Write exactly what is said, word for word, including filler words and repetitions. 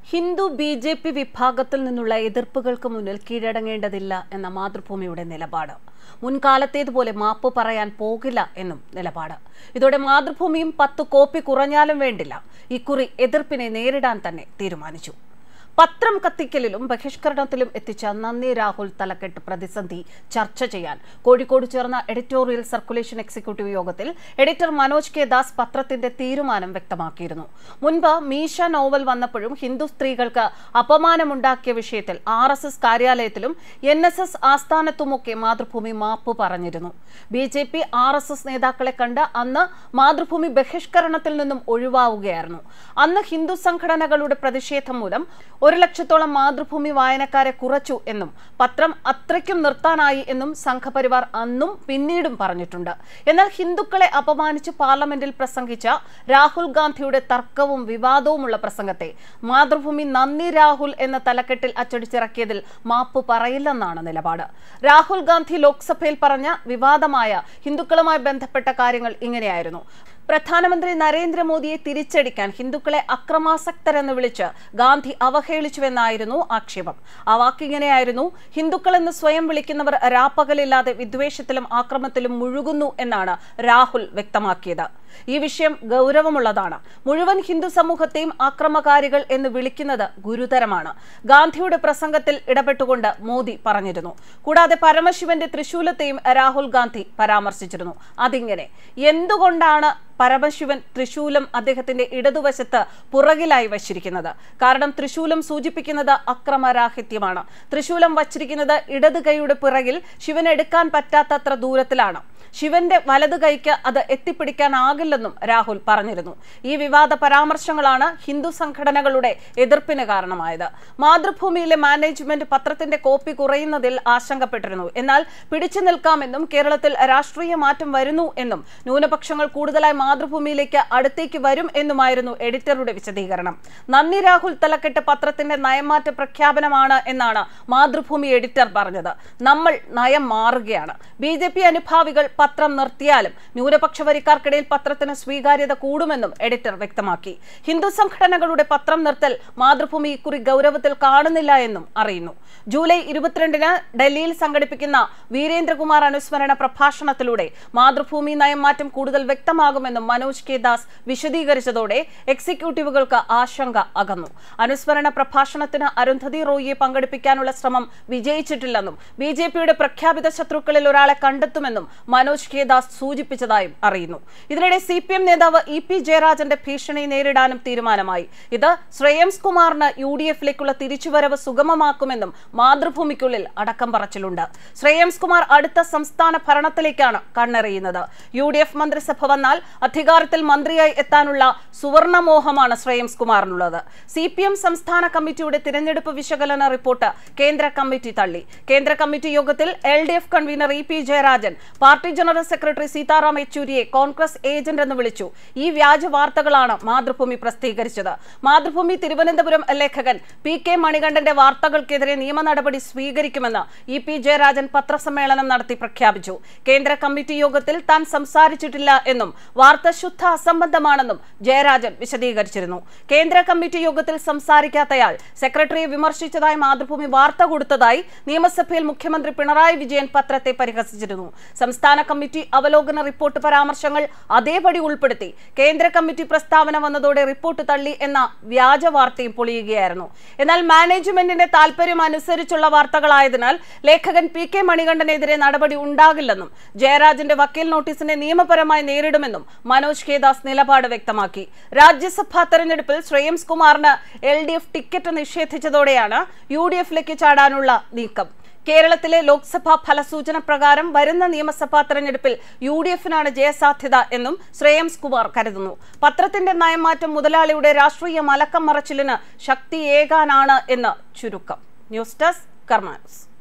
Hindu B J P വിഭാഗത്തിൽ നിന്നുള്ള എതിർപ്പുകൾക്ക് മുന്നിൽ കീഴടങ്ങേണ്ടതില്ല എന്ന മാതൃഭൂമിയുടെ നിലപാട്. മുൻകാലത്തേതുപോലെ മാപ്പ് പറയാൻ പോകില്ല എന്നും നിലപാട്. ഇതോടെ മാതൃഭൂമിയും പത്ത് കോപ്പി കുറഞ്ഞാലും വേണ്ടില്ല, ഇക്കുറി എതിർപ്പിനെ നേരിടാൻ തന്നെ തീരുമാനിച്ചു. പത്രം കത്തിക്കലിലും ബഹിഷ്കരണത്തിലും എത്തിച്ച നന്ദി രാഹുൽ തലക്കെട്ട് പ്രതിസന്ധി ചർച്ച ചെയ്യാൻ കോഴിക്കോട് ചേർന്ന എഡിറ്റോറിയൽ സർക്കുലേഷൻ എക്സിക്യൂട്ടീവ് യോഗത്തിൽ എഡിറ്റർ മനോജ് കെ ദാസ് പത്രത്തിന്റെ തീരുമാനം വ്യക്തമാക്കിയിരുന്നു. മുൻപ് മീശ നോവൽ വന്നപ്പോഴും ഹിന്ദു സ്ത്രീകൾക്ക് അപമാനമുണ്ടാക്കിയ വിഷയത്തിൽ ആർ എസ് എസ് കാര്യാലയത്തിലും എൻ എസ് എസ് ആസ്ഥാനത്തുമൊക്കെ മാതൃഭൂമി മാപ്പ് പറഞ്ഞിരുന്നു. B J P R S S നേതാക്കളെ കണ്ട് അന്ന് മാതൃഭൂമി ബഹിഷ്കരണത്തിൽ നിന്നും ഒഴിവാവുകയായിരുന്നു. അന്ന് ഹിന്ദു സംഘടനകളുടെ പ്രതിഷേധം മൂലം ഒരു ലക്ഷത്തോളം മാതൃഭൂമി വായനക്കാരെ കുറച്ചു എന്നും പത്രം അത്രയ്ക്കും നിർത്താനായി എന്നും സംഘപരിവാർ അന്നും പിന്നീടും പറഞ്ഞിട്ടുണ്ട്. എന്നാൽ ഹിന്ദുക്കളെ അപമാനിച്ച് പാർലമെന്റിൽ പ്രസംഗിച്ച രാഹുൽ ഗാന്ധിയുടെ തർക്കവും വിവാദവുമുള്ള പ്രസംഗത്തെ മാതൃഭൂമി നന്ദി രാഹുൽ എന്ന തലക്കെട്ടിൽ അച്ചടിച്ചിറക്കിയതിൽ മാപ്പ് പറയില്ലെന്നാണ് നിലപാട്. രാഹുൽ ഗാന്ധി ലോക്സഭയിൽ പറഞ്ഞ വിവാദമായ ഹിന്ദുക്കളുമായി ബന്ധപ്പെട്ട കാര്യങ്ങൾ ഇങ്ങനെയായിരുന്നു. പ്രധാനമന്ത്രി നരേന്ദ്രമോദിയെ തിരിച്ചടിക്കാൻ ഹിന്ദുക്കളെ അക്രമാസക്തരെന്ന് വിളിച്ച് ഗാന്ധി അവഹേളിച്ചുവെന്നായിരുന്നു ആക്ഷേപം. ആ വാക്കിങ്ങനെയായിരുന്നു: ഹിന്ദുക്കളെന്ന് സ്വയം വിളിക്കുന്നവർ രാപ്പകലില്ലാതെ വിദ്വേഷത്തിലും ആക്രമത്തിലും മുഴുകുന്നു എന്നാണ് രാഹുൽ വ്യക്തമാക്കിയത്. ഈ വിഷയം ഗൗരവമുള്ളതാണ്. മുഴുവൻ ഹിന്ദു സമൂഹത്തെയും ആക്രമകാരികൾ എന്ന് വിളിക്കുന്നത് ഗുരുതരമാണ്. ഗാന്ധിയുടെ പ്രസംഗത്തിൽ ഇടപെട്ടുകൊണ്ട് മോദി പറഞ്ഞിരുന്നു. കൂടാതെ പരമശിവന്റെ തൃശൂലത്തെയും രാഹുൽ ഗാന്ധി പരാമർശിച്ചിരുന്നു. അതിങ്ങനെ: എന്തുകൊണ്ടാണ് പരമശിവൻ തൃശൂലം അദ്ദേഹത്തിന്റെ ഇടതുവശത്ത് പുറകിലായി വച്ചിരിക്കുന്നത്? കാരണം തൃശൂലം സൂചിപ്പിക്കുന്നത് അക്രമരാഹിത്യമാണ്. തൃശൂലം വച്ചിരിക്കുന്നത് ഇടത് കൈയുടെ പിറകിൽ ശിവൻ എടുക്കാൻ പറ്റാത്തത്ര ദൂരത്തിലാണ്. ശിവന്റെ വലത് കൈക്ക് അത് എത്തിപ്പിടിക്കാനാകില്ലെന്നും രാഹുൽ പറഞ്ഞിരുന്നു. ഈ വിവാദ പരാമർശങ്ങളാണ് ഹിന്ദു സംഘടനകളുടെ എതിർപ്പിന് കാരണമായത്. മാതൃഭൂമിയിലെ മാനേജ്മെന്റ് പത്രത്തിന്റെ കോപ്പി കുറയുന്നതിൽ ആശങ്കപ്പെട്ടിരുന്നു. എന്നാൽ പിടിച്ചു നിൽക്കാമെന്നും കേരളത്തിൽ രാഷ്ട്രീയ മാറ്റം വരുന്നു എന്നും ന്യൂനപക്ഷങ്ങൾ കൂടുതലായി മാതൃഭൂമിയിലേക്ക് അടുത്തേക്ക് വരും എന്നുമായിരുന്നു എഡിറ്ററുടെ വിശദീകരണം. നന്ദി രാഹുൽ തലക്കെട്ട് പത്രത്തിന്റെ നയമാറ്റ പ്രഖ്യാപനമാണ് എന്നാണ് മാതൃഭൂമി എഡിറ്റർ പറഞ്ഞത്. നമ്മൾ നയം മാറുകയാണ്. ബി ജെ പി അനുഭാവികൾ പത്രം നിർത്തിയാലും ന്യൂനപക്ഷ വരിക്കാർക്കിടയിൽ പത്രത്തിന് സ്വീകാര്യത കൂടുമെന്നും എഡിറ്റർ വ്യക്തമാക്കി. ഹിന്ദു സംഘടനകളുടെ പത്രം നിർത്തൽ മാതൃഭൂമി ഇക്കുറി ഗൗരവത്തിൽ കാണുന്നില്ല എന്നും അറിയുന്നു. ജൂലൈ ഇരുപത്തിരണ്ടിന് ഡൽഹിയിൽ സംഘടിപ്പിക്കുന്ന വീരേന്ദ്രകുമാർ അനുസ്മരണ പ്രഭാഷണത്തിലൂടെ മാതൃഭൂമി നയം മാറ്റം കൂടുതൽ വ്യക്തമാകുമെന്നും മനോജ് കെ ദാസ് വിശദീകരിച്ചതോടെ എക്സിക്യൂട്ടീവുകൾക്ക് ആശങ്ക അകന്നു. അനുസ്മരണ പ്രഭാഷണത്തിന് അരുന്ധതി റോയിയെ പങ്കെടുപ്പിക്കാനുള്ള ശ്രമം വിജയിച്ചിട്ടില്ലെന്നും ബി ജെ പിയുടെ പ്രഖ്യാപിത ശത്രുക്കളിൽ ഒരാളെ കണ്ടെത്തുമെന്നും മനോജ് കെ ദാസ് സൂചിപ്പിച്ചതായും അറിയുന്നു. ഇതിനിടെ സി പി എം നേതാവ് ഇ പി ജയരാജന്റെ ഭീഷണി നേരിടാനും തീരുമാനമായി. ഇത് ശ്രേയംസ് കുമാറിന് യു ഡി എഫിലേക്കുള്ള തിരിച്ചുവരവ് സുഗമമാക്കുമെന്നും മാതൃഭൂമിക്കുള്ളിൽ അടക്കം പറച്ചിലുണ്ട്. ശ്രേയംസ് കുമാർ അടുത്ത സംസ്ഥാന ഭരണത്തിലേക്കാണ് കണ്ണെറിയുന്നത്. യു ഡി എഫ് മന്ത്രിസഭ വന്നാൽ അധികാരത്തിൽ മന്ത്രിയായി എത്താനുള്ള സുവർണമോഹമാണ് ശ്രേയംസ് കുമാറിനുള്ളത്. സി പി എം സംസ്ഥാന കമ്മിറ്റിയുടെ തിരഞ്ഞെടുപ്പ് വിശകലന റിപ്പോർട്ട് കേന്ദ്ര കമ്മിറ്റി തള്ളി. കേന്ദ്ര കമ്മിറ്റി യോഗത്തിൽ L D F convener E P Jayarajan party general secretary Sitaram യെച്ചൂരിയെ കോൺഗ്രസ് ഏജന്റ് എന്ന് വിളിച്ചു. ഈ വ്യാജ വാർത്തകളാണ് മാതൃഭൂമി പ്രസിദ്ധീകരിച്ചത്. മാതൃഭൂമി തിരുവനന്തപുരം ലേഖകൻ പി കെ മണികണ്ഠന്റെ വാർത്തകൾക്കെതിരെ നിയമ നടപടി സ്വീകരിക്കുമെന്ന് ഇ പി ജയരാജൻ പത്രസമ്മേളനം നടത്തി പ്രഖ്യാപിച്ചു. കേന്ദ്ര കമ്മിറ്റി യോഗത്തിൽ താൻ സംസാരിച്ചിട്ടില്ല എന്നും വാർത്ത ശുദ്ധ അസംബന്ധമാണെന്നും ജയരാജൻ വിശദീകരിച്ചിരുന്നു. കേന്ദ്ര കമ്മിറ്റി യോഗത്തിൽ സംസാരിക്കാത്തയാൾ സെക്രട്ടറിയെ വിമർശിച്ചതായി മാതൃഭൂമി വാർത്ത കൊടുത്തതായി നിയമസഭയിൽ മുഖ്യമന്ത്രി പിണറായി വിജയൻ പത്രത്തെ പരിഹസിച്ചിരുന്നു. സംസ്ഥാന കമ്മിറ്റി അവലോകന റിപ്പോർട്ട് പരാമർശങ്ങൾ അതേപടി ഉൾപ്പെടുത്തി. കേന്ദ്ര കമ്മിറ്റി പ്രസ്താവന വന്നതോടെ റിപ്പോർട്ട് തള്ളി എന്ന വ്യാജ വാർത്തയും പൊളിയുകയായിരുന്നു. എന്നാൽ മാനേജ്മെന്റിന്റെ താൽപര്യം അനുസരിച്ചുള്ള വാർത്തകളായതിനാൽ ലേഖകൻ പി കെ മണികണ്ഠനെതിരെ നടപടി ഉണ്ടാകില്ലെന്നും ജയരാജന്റെ വക്കീൽ നോട്ടീസിനെ നിയമപരമായി നേരിടുമെന്നും മനോജ് കെ ദാസ് നിലപാട് വ്യക്തമാക്കി. രാജ്യസഭാ തെരഞ്ഞെടുപ്പിൽ ശ്രേയംസ് കുമാറിന് എൽ ഡി എഫ് ടിക്കറ്റ് നിഷേധിച്ചതോടെയാണ് യു ഡി എഫിലേക്ക് ചാടാനുള്ള നീക്കം. കേരളത്തിലെ ലോക്സഭാ ഫലസൂചന പ്രകാരം വരുന്ന നിയമസഭാ തെരഞ്ഞെടുപ്പിൽ യു ഡി എഫിനാണ് ജയസാധ്യത എന്നും ശ്രേയംസ് കുമാർ കരുതുന്നു. പത്രത്തിന്റെ നയമാറ്റം മുതലാളിയുടെ രാഷ്ട്രീയ മലക്കം മറച്ചിലിന് ശക്തിയേകാനാണ് എന്ന് ചുരുക്കം. News desk Karma news.